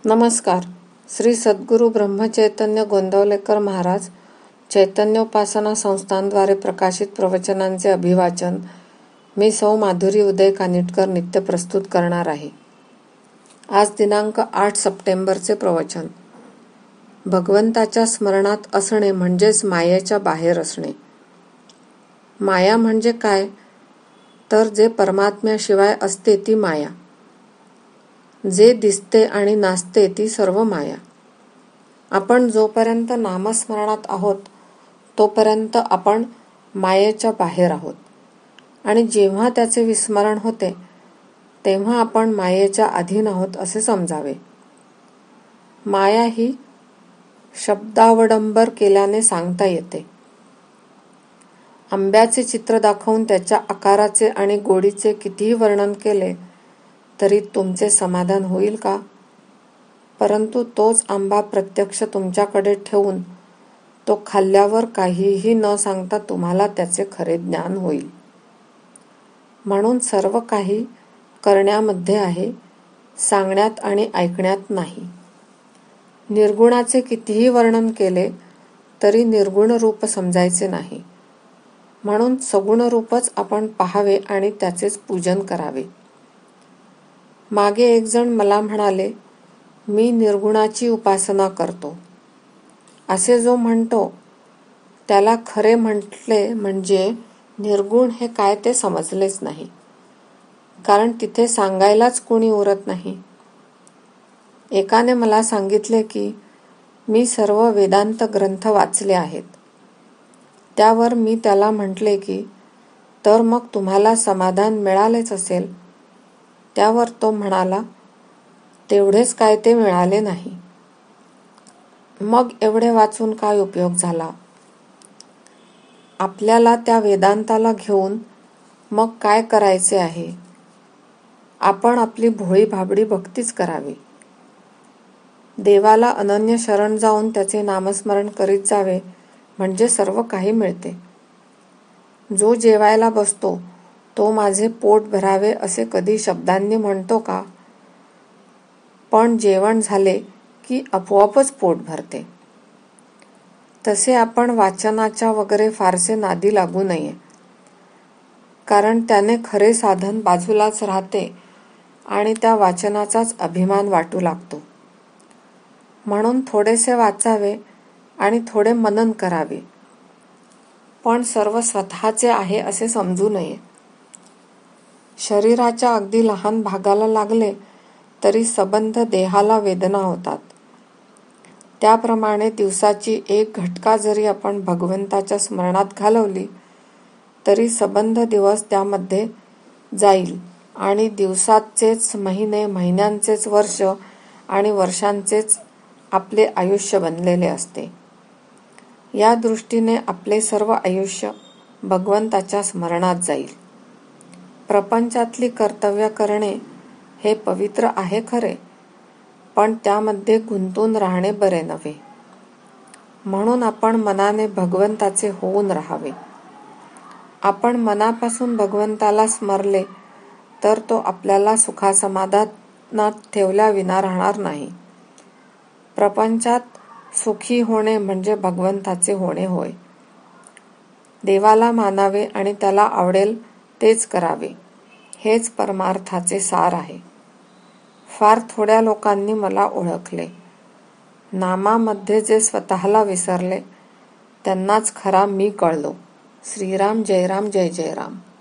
नमस्कार. श्री सद्गुरू ब्रह्मचैतन्य गोंदवलेकर महाराज चैतन्योपासना संस्थांद्वारे प्रकाशित प्रवचनांचे अभिवाचन मी सौ माधुरी उदय कानिटकर नित्य प्रस्तुत करणार आहे. आज दिनांक 8 सप्टेंबरचे प्रवचन. भगवंताच्या स्मरणात असणे म्हणजेच मायेच्या बाहेर असणे. माया म्हणजे काय, तर जे परमात्म्याशिवाय असते ती माया. जे दिसते आणि नाचते ती सर्व माया. आपण जोपर्यंत नामस्मरणात आहोत तोपर्यंत आपण मायेच्या बाहेर आहोत, आणि जेव्हा त्याचे विस्मरण होते तेव्हा आपण मायेच्या अधीन आहोत असे समजावे. माया ही शब्दावडंबर केल्याने सांगता येते. आंब्याचे चित्र दाखवून त्याच्या आकाराचे आणि गोडीचे कितीही वर्णन केले तरी तुमचे समाधान होईल का? परंतु तोच आंबा प्रत्यक्ष तुमच्याकडे ठेवून तो खाल्ल्यावर काहीही न सांगता तुम्हाला त्याचे खरे ज्ञान होईल. म्हणून सर्व काही करण्यामध्ये आहे, सांगण्यात आणि ऐकण्यात नाही. निर्गुणाचे कितीही वर्णन केले तरी निर्गुण रूप समजायचे नाही. म्हणून सगुण रूपच आपण पाहावे आणि त्याचेच पूजन करावे. मागे एक जण मला म्हणाले, मी निर्गुणाची उपासना करतो. असे जो म्हणतो त्याला खरे म्हटले म्हणजे निर्गुण हे काय ते समजलेच नाही, कारण तिथे सांगायलाच कोणी उरत नाही. एकाने मला सांगितले की मी सर्व वेदांत ग्रंथ वाचले आहेत. त्यावर मी त्याला म्हटले की तर मग तुम्हाला समाधान मिळालेच असेल. त्यावर तो म्हणाला, तेवढेच काय ते मिळाले नाही. मग एवढे वाचून काय उपयोग झाला? आपल्याला त्या वेदांताला घेऊन मग काय करायचे आहे? आपण आपली भोळी भाबडी भक्तीच करावी. देवाला अनन्य शरण जाऊन त्याचे नामस्मरण करीत जावे म्हणजे सर्व काही मिळते. जो जेवायला बसतो तो माझे पोट भरावे असे कधी शब्दांनी म्हणतो का? पण जेवण झाले की आपोआपच पोट भरते. तसे आपण वाचनाच्या वगैरे फारसे नादी लागू नये, कारण त्याने खरे साधन बाजूलाच राहते आणि त्या वाचनाचाच अभिमान वाटू लागतो. म्हणून थोडेसे वाचावे आणि थोडे मनन करावे, पण सर्व स्वतःचे आहे असे समजू नये. शरीराच्या अगदी लहान भागाला लागले तरी सबंध देहाला वेदना होतात. त्याप्रमाणे दिवसाची एक घटका जरी आपण भगवंताच्या स्मरणात घालवली तरी सबंध दिवस त्यामध्ये जाईल आणि दिवसाचेच महिने, महिन्यांचेच वर्ष आणि वर्षांचेच आपले आयुष्य बनलेले असते. या दृष्टीने आपले सर्व आयुष्य भगवंताच्या स्मरणात जाईल. प्रपंचातली कर्तव्य करणे हे पवित्र आहे खरे, पण त्यामध्ये गुंतून राहणे बरे नव्हे. म्हणून आपण मनाने भगवंताचे होऊन राहावे. आपण मनापासून भगवंताला स्मरले तर तो आपल्याला सुखासमाधानात ठेवल्याविना राहणार नाही. प्रपंचात सुखी होणे म्हणजे भगवंताचे होणे होय. देवाला मानावे आणि त्याला आवडेल तेच करावे, हेच परमार्थाचे सार आहे. फार थोड्या लोकांनी मला ओळखले. नामामध्ये जे स्वतःला विसरले त्यांनाच खरा मी कळलो. श्रीराम जय राम जय जय राम.